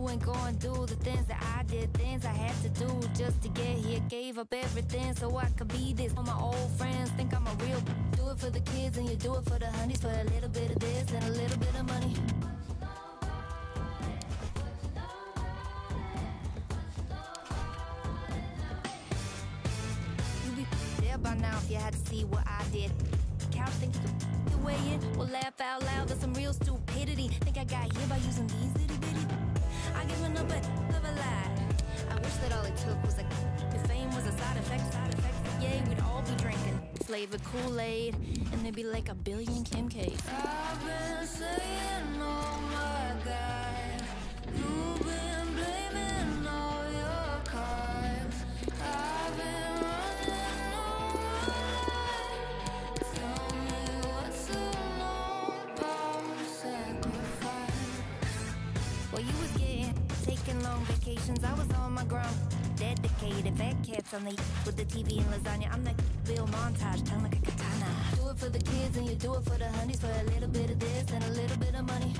ain't going through the things that I did, things I had to do just to get here. Gave up everything so I could be this. All my old friends think I'm a real. Do it for the kids and you do it for the honeys, for a little bit of this and a little bit of money. You'd be there by now if you had to see what I did. Couch think you could weigh in, well laugh out loud. That's some real stupidity. Think I got here by using these little bitty. I given up a of a lie. I wish that all it took was if fame was a side effect, yeah, we'd all be drinking flavored Kool-Aid, and there'd be like a billion Kim K's. I've been saying, oh my God, you've been blaming all your cards. I've been running all right. Tell me what's so long about sacrifice. While you was taking long vacations, I was on my ground. Dedicated fat cats on the with the TV and lasagna. I'm that Bill montage, telling like a katana. Do it for the kids and you do it for the honeys, for a little bit of this and a little bit of money.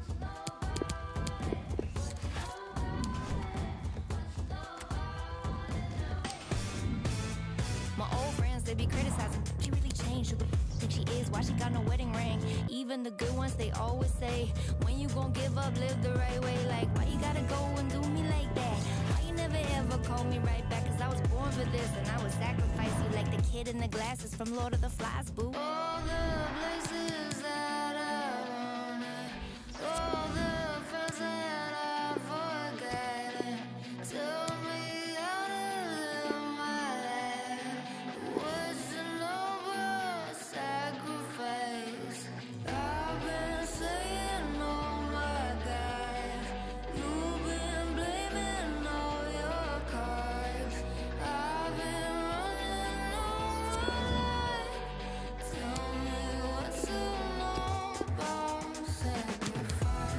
My old friends, they be criticizing. She really changed. Who think she is? Why she got no wedding ring? Even the good ones, they always say, when you gon' give up, live the right way. Like, why you gotta go and do me like that? Why you never ever call me right back? Cause I was born for this and I would sacrifice you like the kid in the glasses from Lord of the Flies, boo. All the places that I wanted, all the friends that I've forgotten. Tell me how to live my life. What's the noble sacrifice? I've been saying, oh my God, you've been blaming all your cards. I've been running all my life. Tell me what's so long about sacrifice.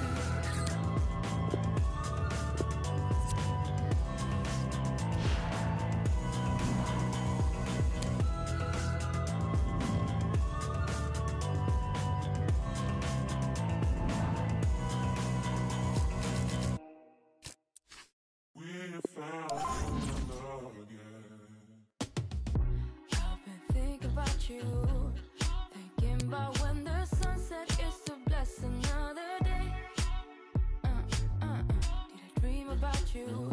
We found love again. I've been thinking about you, thinking about when the sunset is to bless another day. Did I dream about you?